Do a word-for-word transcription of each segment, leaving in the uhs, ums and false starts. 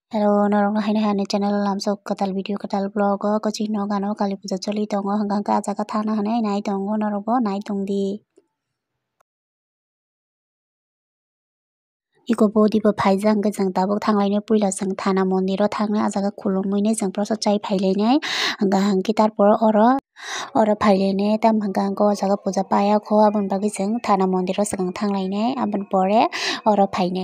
Hello, norong hai hai ni channel lam sok katal video katal blog ko ching no gano kalipuja choli tongo hanggang ka aja ka thana hanai nai tongo norogo nai tongdi. Iko bodi bo phaijang ke jang tabok thanglai ne puila jang thana mondiro thangna aja ka khulumui ne jang prosa chai phailai nai hanggang hangki tarpor oro oro phailai ne tam hanggang ko aja ka puja paya kho abon bagi jang thana mondiro sagang thanglai nai abon pore oro phainai.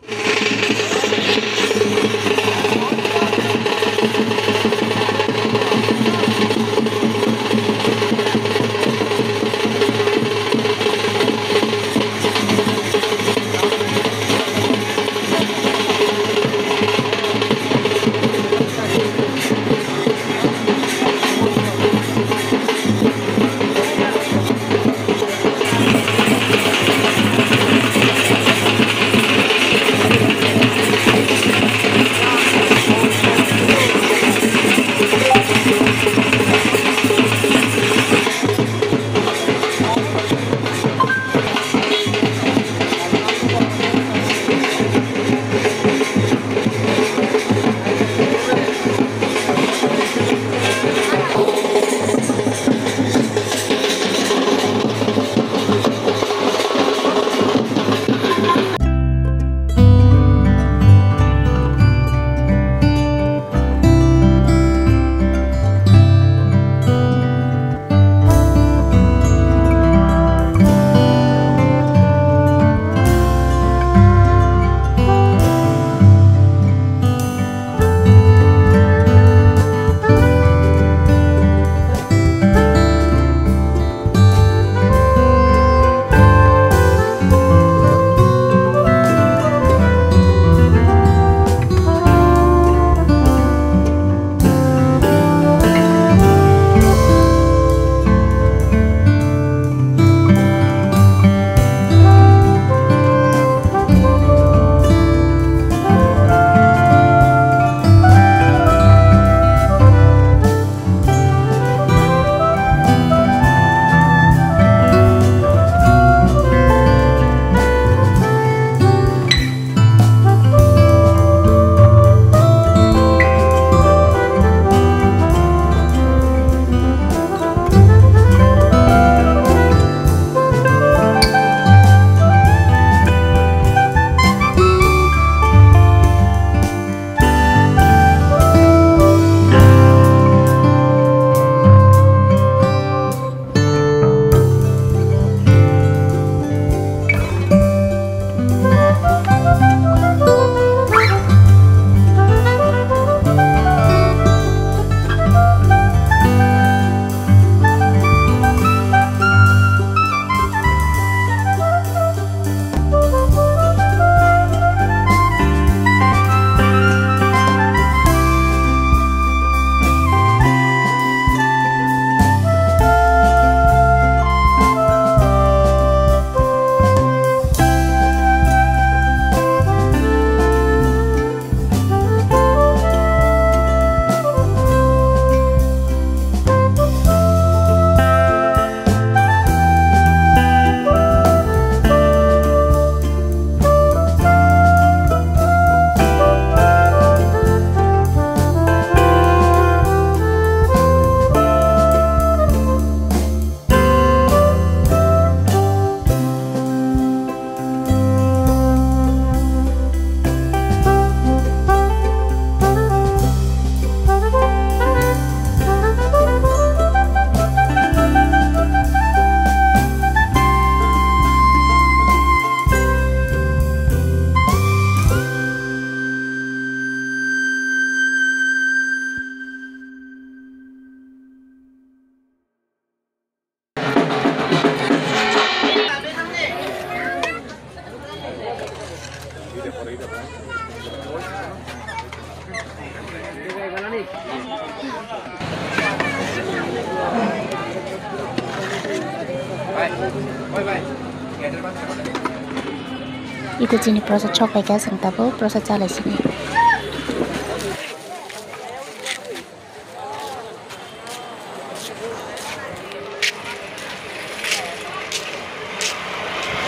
Ikut sini proses chok baiknya sang tabu proses cale sini.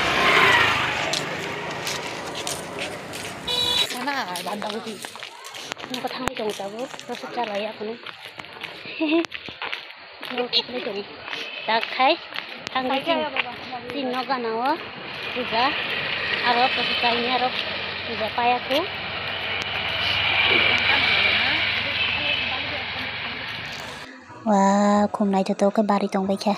Sana bandang ubi. Nako thang dong tabu proses jalai aku nih. Hehe. Nako kipre dong. Tak khai thang jin jin no ganao puja aro proses ini aro puja payaku. Wah, khum này cho tôi cái bari tong bay kha.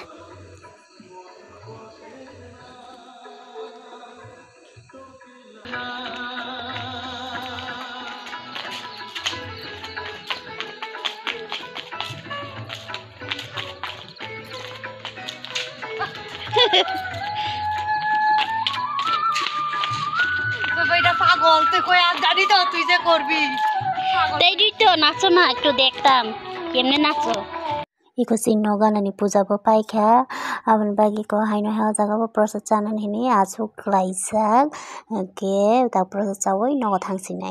এটা পাগল তুই কই আর জানি তো তুই যে করবি তাই তো নাচো না একটু দেখতাম কেমনে নাচো iko sinno ganani puja bo paikha abon bagi ko haino ha jaga bo prasad chanan hini asuk laijak ke ta prasad chawai nogo thangsinai.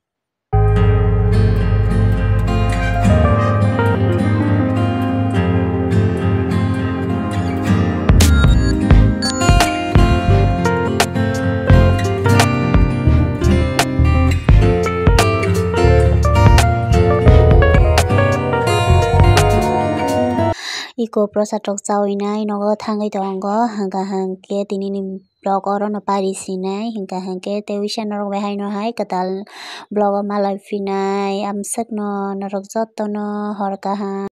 Iko prasad rok chawinai nogo thangai tongo hangka hangke tinini blog oro no parisinai hingka hangke tewishan rok behai no hai katal blog o malai finai amsak no norok joto no horkaha.